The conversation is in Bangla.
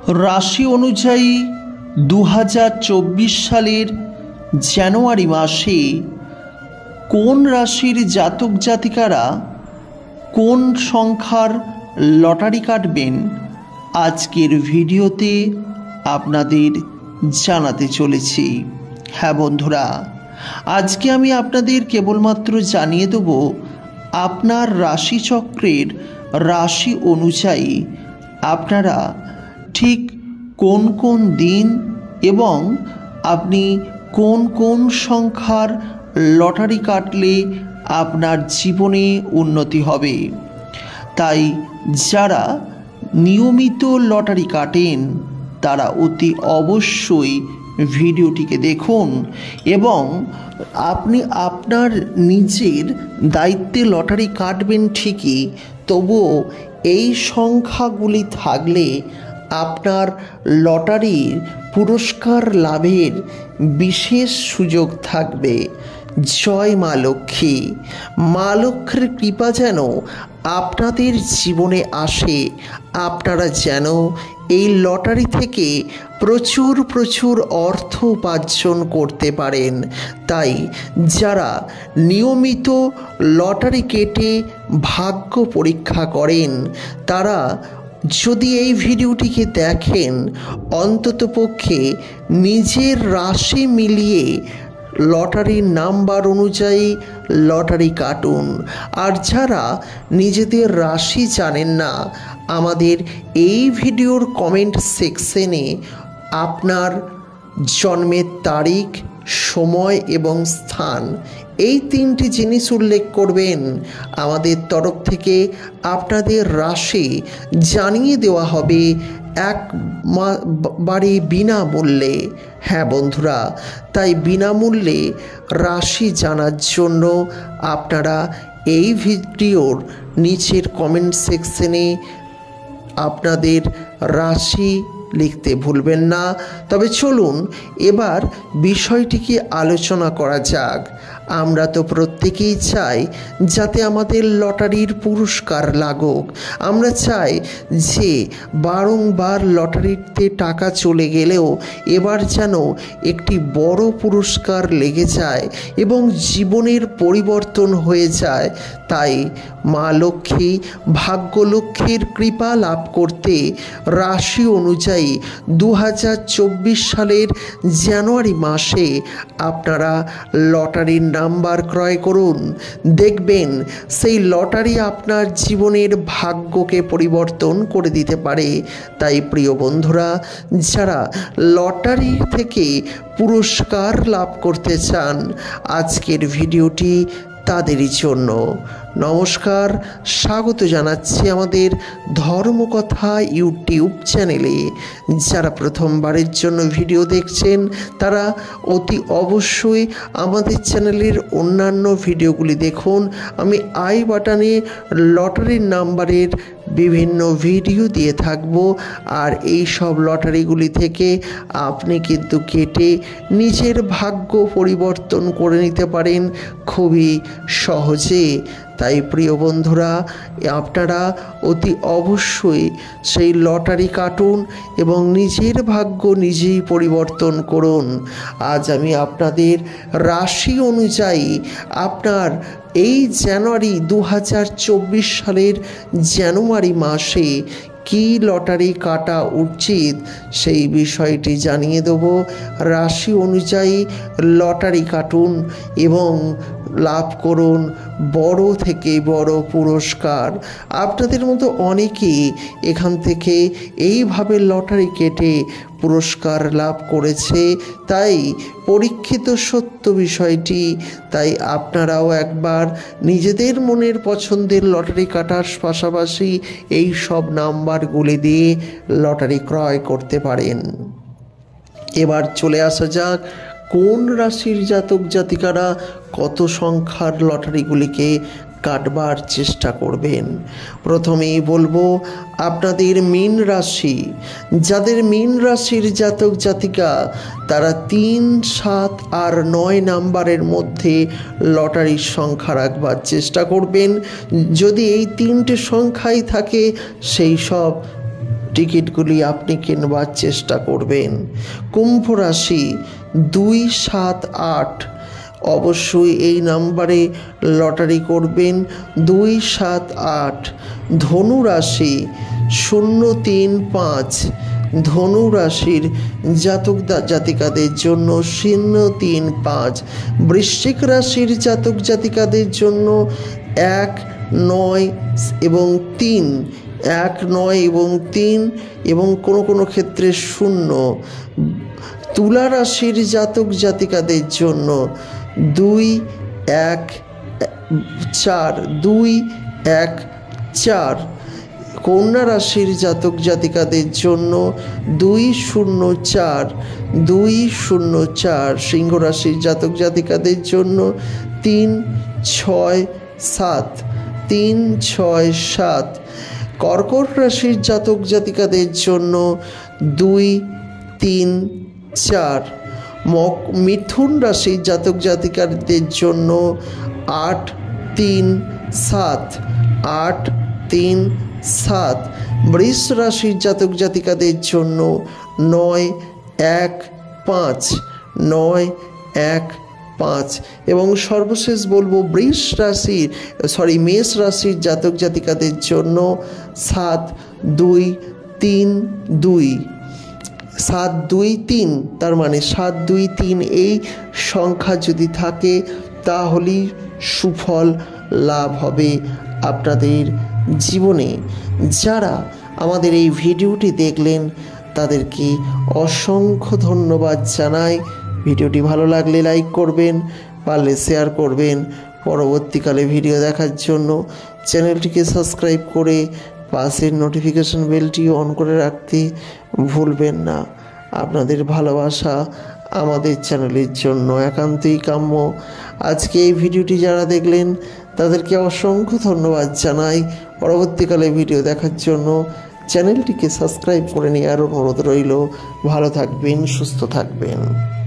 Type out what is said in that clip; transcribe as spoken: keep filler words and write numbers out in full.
রাশি অনুযায়ী দু হাজার চব্বিশ সালের জানুয়ারি মাসে কোন রাশির জাতক জাতিকারা কোন সংখ্যার লটারি কাটবেন আজকের ভিডিওতে আপনাদের জানাতে চলেছি। হ্যাঁ বন্ধুরা, আজকে আমি আপনাদের কেবলমাত্র জানিয়ে দেব আপনার রাশিচক্রের রাশি অনুযায়ী আপনারা ঠিক কোন কোন দিন এবং আপনি কোন কোন সংখ্যার লটারি কাটলে আপনার জীবনে উন্নতি হবে। তাই যারা নিয়মিত লটারি কাটেন তারা অতি অবশ্যই ভিডিওটিকে দেখুন এবং আপনি আপনার নিজের দায়িত্বে লটারি কাটবেন ঠিকই, তবুও এই সংখ্যাগুলি থাকলে আপনার লটারির পুরস্কার লাভের বিশেষ সুযোগ থাকবে। জয় মা লক্ষ্মী। মা লক্ষ্মীর কৃপা যেন আপনাদের জীবনে আসে, আপনারা যেন এই লটারি থেকে প্রচুর প্রচুর অর্থ উপার্জন করতে পারেন। তাই যারা নিয়মিত লটারি কেটে ভাগ্য পরীক্ষা করেন তারা যদি এই ভিডিওটিকে দেখেন অন্ততপক্ষে নিজের রাশি মিলিয়ে লটারির নাম্বার অনুযায়ী লটারি কাটুন। আর যারা নিজেদের রাশি জানেন না, আমাদের এই ভিডিওর কমেন্ট সেকশনে আপনার জন্মের তারিখ, সময় এবং স্থান এই তিনটি জিনিস উল্লেখ করবেন। আমাদের তরফ থেকে আপনাদের রাশি জানিয়ে দেওয়া হবে একবারে বিনামূল্যে। হ্যাঁ বন্ধুরা, তাই বিনামূল্যে রাশি জানার জন্য আপনারা এই ভিডিওর নিচের কমেন্ট সেকশনে আপনাদের রাশি লিখতে ভুলবেন না। তবে চলুন এবার বিষয়টিকে আলোচনা করা যাক। আমরা তো প্রত্যেকেই চাই যাতে আমাদের লটারির পুরস্কার লাগুক। আমরা চাই যে বারংবার লটারিতে টাকা চলে গেলেও এবার যেন একটি বড় পুরস্কার লেগে যায় এবং জীবনের পরিবর্তন হয়ে যায়। তাই মা লক্ষ্মী, ভাগ্যলক্ষ্মীর কৃপা লাভ করতে রাশি অনুযায়ী দু হাজার চব্বিশ সালের জানুয়ারি মাসে আপনারা লটারির নাম্বার ক্রয় করুন। দেখবেন সেই লটারি আপনার জীবনের ভাগ্যকে পরিবর্তন করে দিতে পারে। তাই প্রিয় বন্ধুরা, যারা লটারি থেকে পুরস্কার লাভ করতে চান আজকের ভিডিওটি তাদেরই জন্য। নমস্কার, স্বাগত জানাচ্ছি আমাদের ধর্মকথা ইউটিউব চ্যানেলে। যারা প্রথমবারের জন্য ভিডিও দেখছেন তারা অতি অবশ্যই আমাদের চ্যানেলের অন্যান্য ভিডিওগুলি দেখুন। আমি আই বাটনে লটারির নাম্বারের বিভিন্ন ভিডিও দিয়ে থাকব, আর এই সব লটারিগুলি থেকে আপনি কিন্তু কেটে নিজের ভাগ্য পরিবর্তন করে নিতে পারেন খুবই সহজে। তাই প্রিয় বন্ধুরা, আপনারা অতি অবশ্যই সেই লটারি কাটুন এবং নিজের ভাগ্য নিজেই পরিবর্তন করুন। আজ আমি আপনাদের রাশি অনুযায়ী আপনার এই জানুয়ারি দু হাজার চব্বিশ সালের জানুয়ারি মাসে কী লটারি কাটা উচিত সেই বিষয়টি জানিয়ে দেব। রাশি অনুযায়ী লটারি কাটুন এবং লাভ করুন বড় থেকে বড় পুরস্কার। আপনাদের মতো অনেকেই এখান থেকে এইভাবে লটারি কেটে পুরস্কার লাভ করেছে। তাই পরীক্ষিত সত্য বিষয়টি। তাই আপনারাও একবার নিজেদের মনের পছন্দের লটারি কাটার পাশাপাশি এই সব নাম্বারগুলি দিয়ে লটারি ক্রয় করতে পারেন। এবার চলে আসা যাক কোন রাশির জাতক জাতিকারা কত সংখ্যার লটারিগুলিকে কাটবার চেষ্টা করবেন। প্রথমেই বলবো আপনাদের মীন রাশি। যাদের মীন রাশির জাতক জাতিকা তারা তিন, সাত আর নয় নাম্বারের মধ্যে লটারির সংখ্যা রাখবার চেষ্টা করবেন। যদি এই তিনটে সংখ্যাই থাকে সেই সব টিকিটগুলি আপনি কিনবার চেষ্টা করবেন। কুম্ভ রাশি দুই সাত আট, অবশ্যই এই নাম্বারে লটারি করবেন, দুই সাত আট। ধনু রাশি শূন্য তিন পাঁচ, ধনু রাশির জাতক জাতিকাদের জন্য শূন্য তিন পাঁচ। বৃশ্চিক রাশির জাতক জাতিকাদের জন্য এক নয় এবং তিন, এক নয় এবং তিন এবং কোনো কোনো ক্ষেত্রে শূন্য। তুলা রাশির জাতক জাতিকাদের জন্য দুই এক চার, দুই এক চার। কন্যা রাশির জাতক জাতিকাদের জন্য দুই শূন্য চার, দুই শূন্য চার। সিংহ রাশির জাতক জাতিকাদের জন্য তিন ছয় সাত, তিন ছয় সাত। কর্কট রাশির জাতক জাতিকাদের জন্য দুই তিন চার। মক মিথুন রাশির জাতক জাতিকাদের জন্য আট তিন সাত, আট তিন সাত। বৃষ রাশির জাতক জাতিকাদের জন্য নয় এক পাঁচ, নয় এক পাঁচ। এবং সর্বশেষ বলবো বৃষ রাশির সরি মেষ রাশির জাতক জাতিকাদের জন্য সাত দুই তিন দুই, সাত দুই তিন। তার মানে সাত দুই তিন এই সংখ্যা যদি থাকে তাহলেই সুফল লাভ হবে আপনাদের জীবনে। যারা আমাদের এই ভিডিওটি দেখলেন তাদেরকে অসংখ্য ধন্যবাদ জানাই। ভিডিওটি ভালো লাগলে লাইক করবেন, পারলে শেয়ার করবেন। পরবর্তীকালে ভিডিও দেখার জন্য চ্যানেলটিকে সাবস্ক্রাইব করে পাশের নোটিফিকেশন বেলটি অন করে রাখতে ভুলবেন না। আপনাদের ভালোবাসা আমাদের চ্যানেলের জন্য একান্তই কাম্য। আজকে এই ভিডিওটি যারা দেখলেন তাদেরকে অসংখ্য ধন্যবাদ জানাই। পরবর্তীকালে ভিডিও দেখার জন্য চ্যানেলটিকে সাবস্ক্রাইব করে নেওয়ার অনুরোধ রইল। ভালো থাকবেন, সুস্থ থাকবেন।